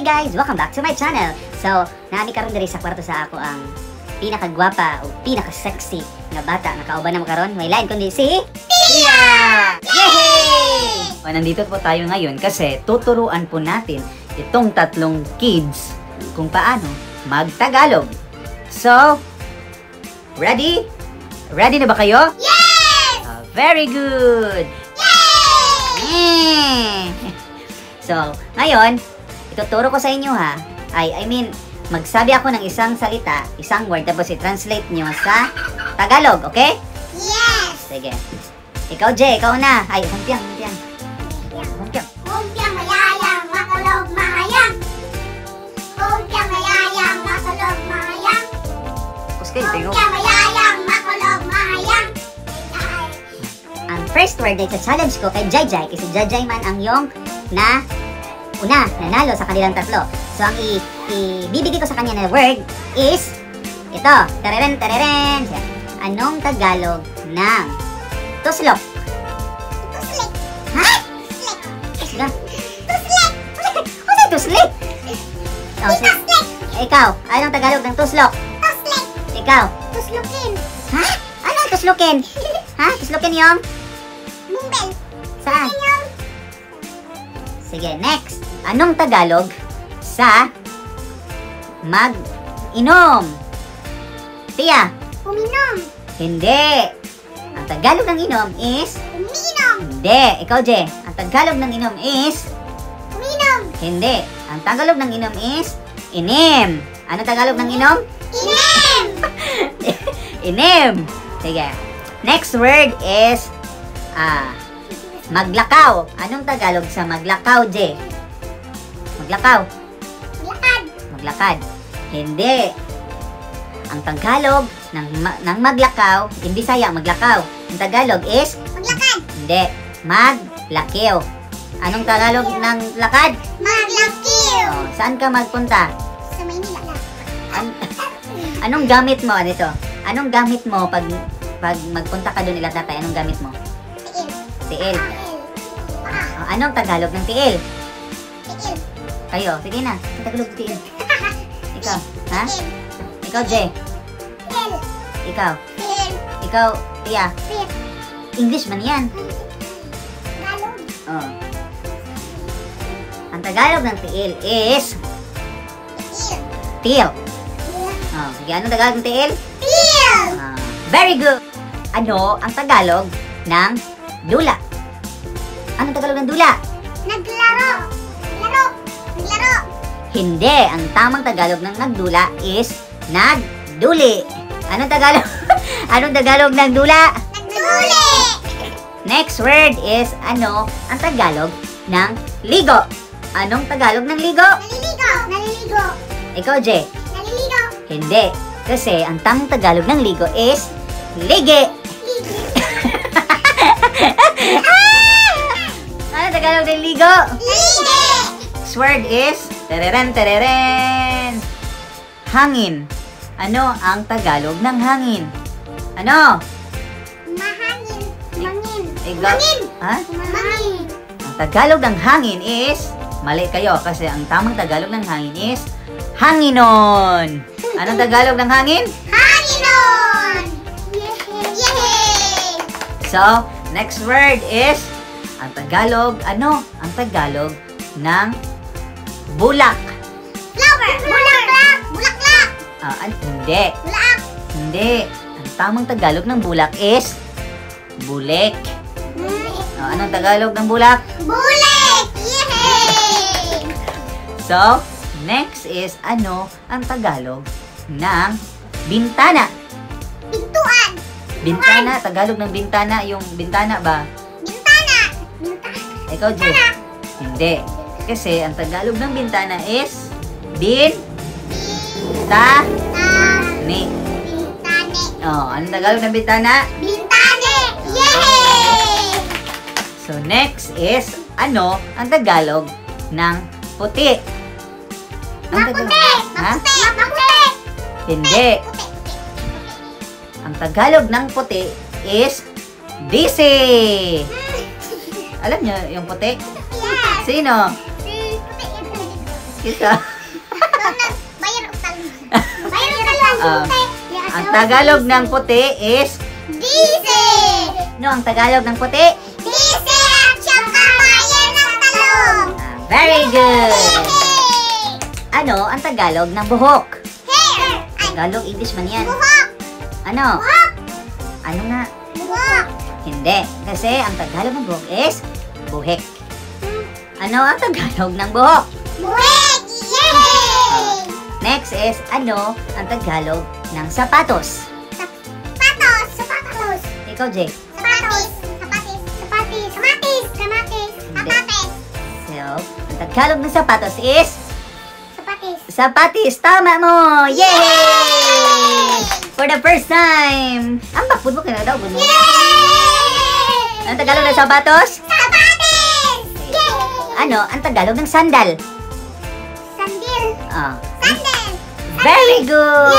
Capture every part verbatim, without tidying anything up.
guys! Welcome back to my channel! So, naami karon diri sa kwarto sa ako ang pinakagwapa o pinaka-sexy na bata na kauban na makaron. May lain kundi si Tia! Yay! O, nandito po tayo ngayon kasi tuturuan po natin itong tatlong kids kung paano mag-Tagalog. So, ready? Ready na ba kayo? Yes! Uh, very good! Yay! So, ngayon, ituturo ko sa inyo ha. Ay, I mean, magsabi ako ng isang salita, isang word, tapos i-translate nyo sa Tagalog, okay? Yes! Sige. Ikaw, Jay, ikaw na. Ay, humpiang, humpiang. Humpiang. Humpiang mayayang, makulog mahayang. Humpiang mayayang, makulog mahayang. Tapos kayo, tingog. Humpiang mayayang, makulog mahayang. Ang first word ay sa challenge ko kay Jai Jai, kasi Jai Jai man ang yung na una, nanalo sa kanilang tatlo. So, ang i- ibibigay ko sa kanya na word is ito. Tereren, tereren. Anong Tagalog ng tuslok? Tuslik. Ha? Tuslik. Tuslik? Tuslik. Ano tuslik? Oh, si- Tuslik. ikaw, anong Tagalog ng tuslok? Tuslik. Ikaw, Tuslukin. ha? Anong tuslukin? Ha? Tuslukin yung? Mumbel. Saan? Sige, next. Anong Tagalog sa mag-inom? Tia, Uminom. hindi. Ang Tagalog ng inom is... Uminom. Hindi. Ikaw, Je. Ang Tagalog ng inom is... Uminom. Hindi. Ang Tagalog ng inom is... Inim. Ano Tagalog ng inom? Inem. Inim. Sige. Next word is... Ah... maglakaw. Anong Tagalog sa maglakaw, Je? Maglakaw. Lakad. Maglakad. Hindi. Ang Tagalog ng, ma- ng maglakaw, in Bisaya, maglakaw. Ang Tagalog is... Maglakad. Hindi. Maglakiw. Anong Tagalog ng lakad? Maglakiw. Oh, saan ka magpunta? Sa Maynila lang. An- anong gamit mo? Ano ito? Anong gamit mo pag pag magpunta ka doon ila tatay? Anong gamit mo? Tiil. Tiil. Paa. Oh, anong Tagalog ng tiil? Tiil. Kayo, sige na. Ang Tagalog ng tiil. Ikaw, ha? Tiil. Ikaw, Jay. Tiil. Ikaw. Tiil. Ikaw, Tia. Tiil. English man yan. Tagalog. Oh. Ang Tagalog ng tiil is Tiil. tiil. Oh, sige, anong Tagalog ng tiil? Tiil. Ah, very good. Ano ang Tagalog ng dula? Anong Tagalog ng dula? Naglaro. Naglaro. Naglaro. Hindi. Ang tamang Tagalog ng nagdula is nagduli. Anong Tagalog? Anong Tagalog ng dula? Nagduli. Next word is ano ang Tagalog ng ligo? Anong Tagalog ng ligo? Naliligo. Naliligo. Ikaw, Je. Naliligo. Hindi. Kasi ang tamang Tagalog ng ligo is ligi. Ano Tagalog ng ligo? Ligi. Next word is tereren tereren. Hangin. Ano ang Tagalog ng hangin? Ano? Mahangin. Mangin. Ikaw? Mangin. Ha? Mangin. Ang Tagalog ng hangin is mali kayo kasi ang tamang Tagalog ng hangin is hanginon. Anong Tagalog ng hangin? Hanginon. Yay. So, next word is ang Tagalog, ano? Ang Tagalog ng bulak. Flower. Bulaklak. Bulaklak. Ah, an- hindi. Bulak. Hindi. Ang tamang Tagalog ng bulak is bulik. Ah, anong Tagalog ng bulak? Bulik. Yay. So, next is ano ang Tagalog ng bintana? Pintuan. Bintana, Tagalog ng bintana, yung bintana ba? Bintana. Bintana. Ikaw, Jay? Hindi. Kasi ang Tagalog ng bintana is bin ta Ta. ni. Bintane. Oh, anong Tagalog ng bintana? Bintane. Yay. So, next is ano ang Tagalog ng puti? Ang Maputi. Tagalog- Ha? Maputi. Maputi. Hindi. Puti. Ang Tagalog ng puti is disi. Alam niyo yung puti? Yes. Sino? Si puti. Isa. Nung nagbayar utang. Bayar utang Ah, puti. ang Tagalog ng puti is... Diesel. No, ang Tagalog ng puti? Diesel at saka bayar ng talong. Ah, very good. Yay! Ano ang Tagalog ng buhok? Hair. Ay, Tagalog, English man yan. buhok. Ano? Buhok. Ano nga? Buhok. Hindi. Kasi ang Tagalog ng buhok is buhek. Ano ang Tagalog ng buhok? Buhik. Yay! Next is, ano ang Tagalog ng sapatos? Sapatos. Sapatos. Ikaw, Jay. Sapatos. Sapatis. Sapatis. Sapatis. Kamatis. Sapatis. So, ang Tagalog ng sapatos is Sapatis. sapatis. Tama mo! Yay! For the first time! Ang bakpod mo, kaya daw. Good mo. Yay! Ang Tagalog ng sapatos? Sapatis! Yay! Ano ang Tagalog ng sandal? Sandil. Ah, Sandal. very good!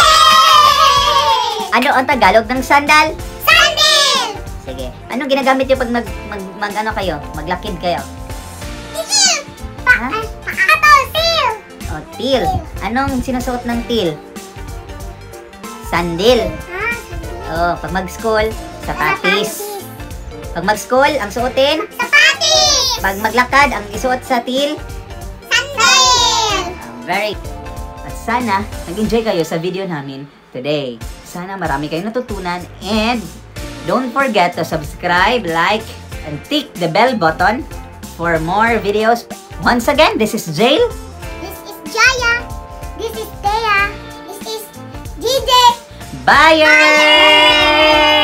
Yay! Ano ang Tagalog ng sandal? Sandil! Sige. Anong ginagamit niyo pag mag, mag, mag ano kayo? Maglakid kayo? Tigil! Pa, Ha? ay, paatol, sil! O, til. Anong sinusuot ng til? Sandil. Ha? Sandil. Oh, pag mag-school, sapatis. Pag mag-school, ang suotin. Sapatis! Pag maglakad, ang isuot sa til. Sandil! Um, very. At sana, nag-enjoy kayo sa video namin today. Sana marami kayong natutunan. And don't forget to subscribe, like, and tick the bell button for more videos. Once again, this is Jail. This is Jaya. This is Thea. This is D J. Bye!